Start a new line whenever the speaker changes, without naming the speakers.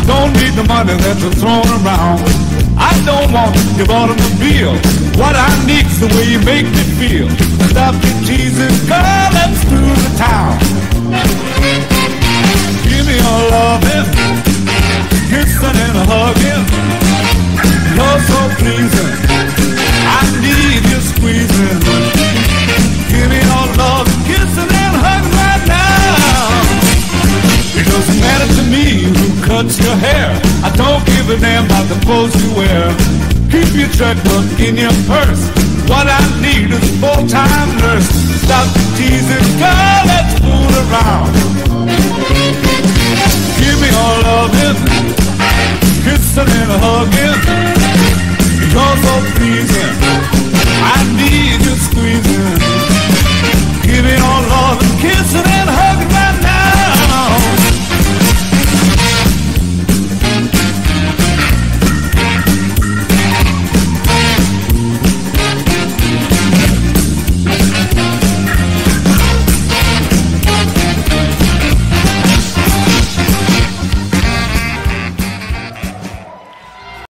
don't need the money that you're throwing around. I don't want your automobile. What I need's the way you make me feel. Stop your teasing, girl, let's do the town. Give me your loving, kissing and hugging. You're so pleasing, I need you squeezing. Give me your love, kissing and hugging right now. It doesn't matter to me who cuts your hair. I don't give a damn about the clothes you wear. Keep your checkbook in your purse. What I need is a full-time nurse. Stop the teasing, girl, let's fool around.